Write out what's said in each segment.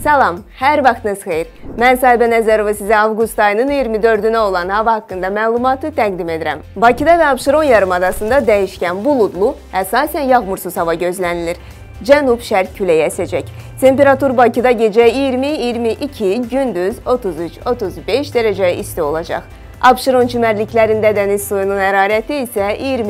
Salam, hər vaxtınız xeyir. Mən Sahibə Nəzərova sizə avqust ayının 24-ünə olan hava haqqında məlumatı təqdim edirəm. Bakıda və Abşeron yarımadasında dəyişkən buludlu, əsasən yağmursuz hava gözlənilir. Cənub-şərq küləyi əsəcək. Temperatur Bakıda gecə 20-22, gündüz 33-35 dərəcə isti olacaq. Abşeron çimərliklərində dəniz suyunun hərarəti isə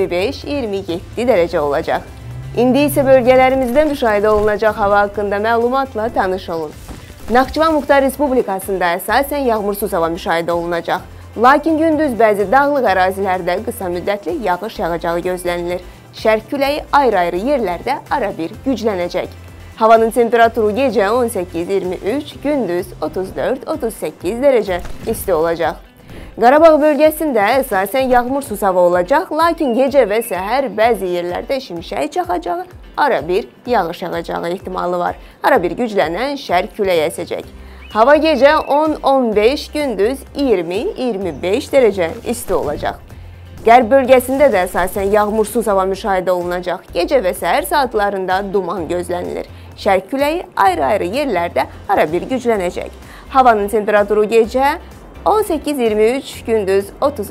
25-27 dərəcə olacaq. İndi isə bölgələrimizdə müşahidə olunacaq hava haqqında məlumatla tanış olun. Naxçıvan Muxtar Respublikasında əsasən yağmursuz hava müşahidə olunacaq. Lakin gündüz bəzi dağlıq ərazilərdə qısa müddətli yağış yağacağı gözlənilir. Şərq küləyi ayrı-ayrı yerlərdə arabir güclənəcək. Havanın temperaturu gecə 18-23, gündüz 34-38 dərəcə isti olacaq. Qarabağ bölgəsində əsasən yağmursuz hava olacaq, lakin gecə və səhər bəzi yerlərdə şimşək çaxacağı, arabir yağış yağacağı ehtimalı var. Arabir güclənən şərq küləyi əsəcək. Hava gecə 10-15, gündüz 20-25 dərəcə isti olacaq. Qərb bölgəsində də əsasən yağmursuz hava müşahidə olunacaq. Gecə və səhər saatlarında duman gözlənilir. Şərq küləyi ayrı-ayrı yerlərdə arabir güclənəcək. Havanın temperaturu gecə 18-23, gündüz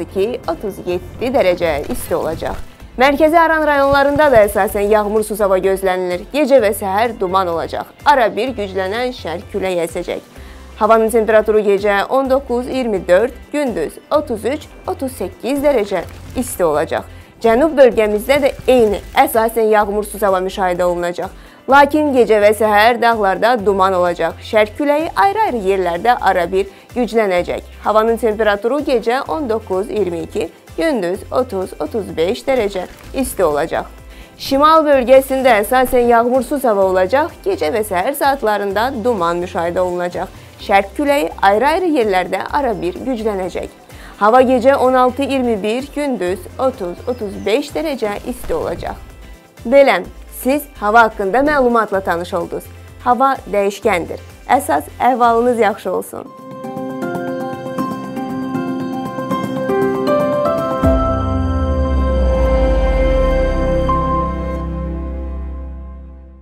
32-37 dərəcə isti olacaq. Mərkəzi Aran rayonlarında da əsasən yağmursuz hava gözlənilir. Gecə və səhər duman olacaq. Arabir güclənən şərq küləyi əsəcək. Havanın temperaturu gecə 19-24, gündüz 33-38 dərəcə isti olacaq. Cənub bölgəmizdə də eyni əsasən yağmursuz hava müşahidə olunacaq. Lakin gecə və səhər dağlarda duman olacaq. Şərq küləyi ayrı-ayrı yerlərdə arabir güclənəcək. Havanın temperaturu gecə 19-22, gündüz 30-35 dərəcə isti olacaq. Şimal bölgəsində əsasən yağmursuz hava olacaq. Gecə və səhər saatlarında duman müşahidə olunacaq. Şərq küləyi ayrı-ayrı yerlərdə arabir güclənəcək. Hava gecə 16-21, gündüz 30-35 dərəcə isti olacaq. Belən, siz hava haqqında məlumatla tanış oldunuz. Hava dəyişkəndir. Əsas əhvalınız yaxşı olsun.